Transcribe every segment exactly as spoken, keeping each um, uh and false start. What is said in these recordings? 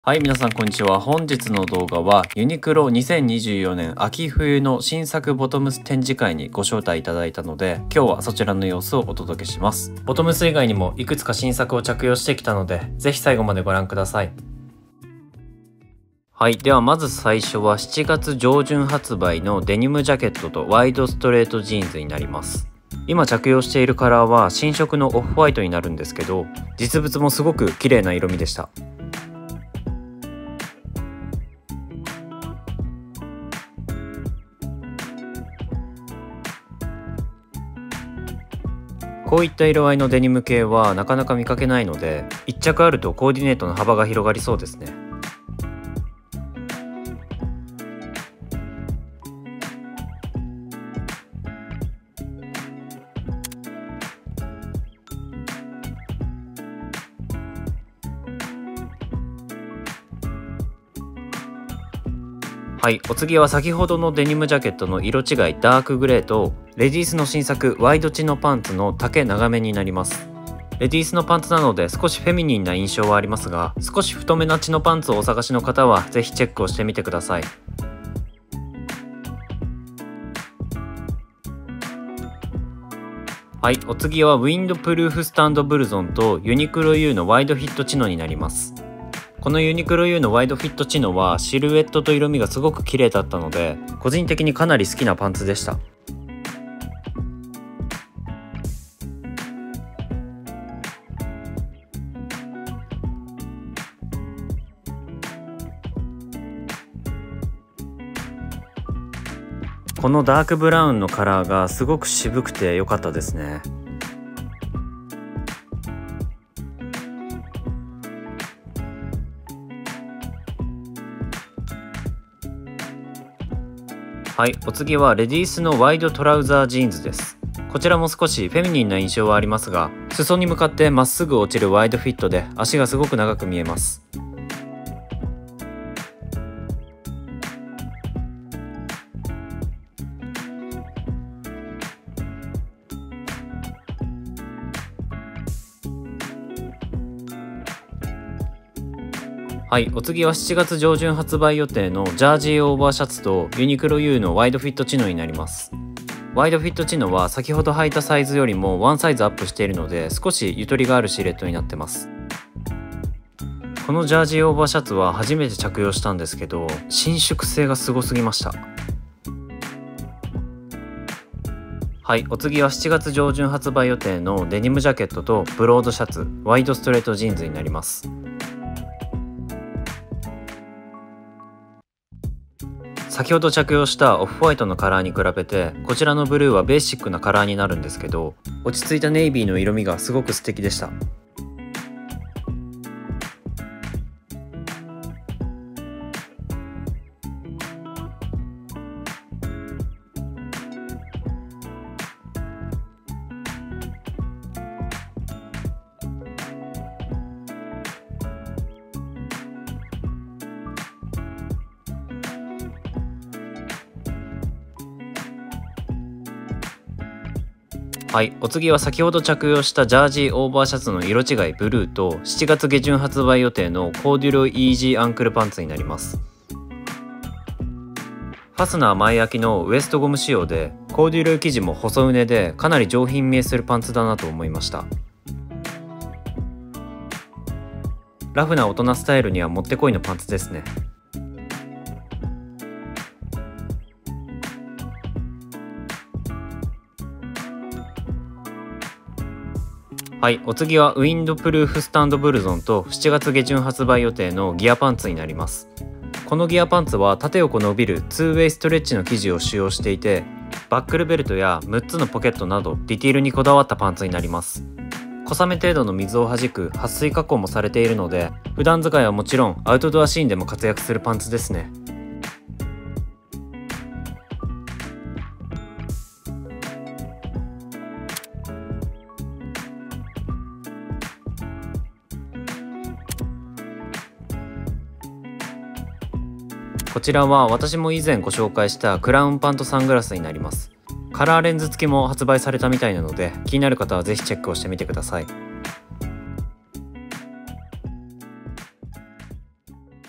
はい、皆さんこんにちは。本日の動画はユニクロにせんにじゅうよねん秋冬の新作ボトムス展示会にご招待いただいたので、今日はそちらの様子をお届けします。ボトムス以外にもいくつか新作を着用してきたので、ぜひ最後までご覧ください。はい、ではまず最初はしちがつ上旬発売のデニムジャケットとワイドストレートジーンズになります。今着用しているカラーは新色のオフホワイトになるんですけど、実物もすごく綺麗な色味でした。こういった色合いのデニム系はなかなか見かけないので、いっ着あるとコーディネートの幅が広がりそうですね。はい、お次は先ほどのデニムジャケットの色違いダークグレーとレディースの新作ワイドチノパンツの丈長めになります。レディースのパンツなので少しフェミニンな印象はありますが、少し太めなチノパンツをお探しの方はぜひチェックをしてみてください。はい、お次はウィンドプルーフスタンドブルゾンとユニクロ ユー のワイドフィットチノになります。このユニクロ ユー のワイドフィットチノはシルエットと色味がすごく綺麗だったので、個人的にかなり好きなパンツでした。このダークブラウンのカラーがすごく渋くて良かったですね。はい、お次はレディースのワイドトラウザージーンズです。こちらも少しフェミニンな印象はありますが、裾に向かってまっすぐ落ちるワイドフィットで足がすごく長く見えます。はい、お次はしちがつ上旬発売予定のジャージーオーバーシャツとユニクロ ユー のワイドフィットチノになります。ワイドフィットチノは先ほど履いたサイズよりもワンサイズアップしているので、少しゆとりがあるシルエットになってます。このジャージーオーバーシャツは初めて着用したんですけど、伸縮性がすごすぎました。はい、お次はしちがつ上旬発売予定のデニムジャケットとブロードシャツ、ワイドストレートジーンズになります。先ほど着用したオフホワイトのカラーに比べて、こちらのブルーはベーシックなカラーになるんですけど、落ち着いたネイビーの色味がすごく素敵でした。はい、お次は先ほど着用したジャージーオーバーシャツの色違いブルーとしちがつ下旬発売予定のコーデュロイイージーアンクルパンツになります。ファスナー前開きのウエストゴム仕様で、コーデュロイ生地も細畝でかなり上品見えするパンツだなと思いました。ラフな大人スタイルにはもってこいのパンツですね。はい、お次はウィンドプルーフスタンドブルゾンとしちがつ下旬発売予定のギアパンツになります。このギアパンツは縦横伸びるツーウェイストレッチの生地を使用していて、バックルベルトやむっつのポケットなどディティールにこだわったパンツになります。小雨程度の水を弾く撥水加工もされているので、普段使いはもちろんアウトドアシーンでも活躍するパンツですね。こちらは私も以前ご紹介したクラウンパントサングラスになります。カラーレンズ付きも発売されたみたいなので、気になる方はぜひチェックをしてみてください。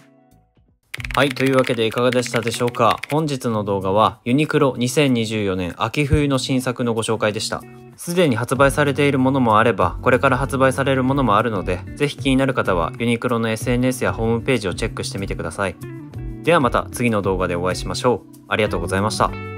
はい、というわけでいかがでしたでしょうか。本日の動画はユニクロにせんにじゅうよねん秋冬の新作のご紹介でした。すでに発売されているものもあれば、これから発売されるものもあるので、ぜひ気になる方はユニクロの エスエヌエス やホームページをチェックしてみてください。ではまた次の動画でお会いしましょう。ありがとうございました。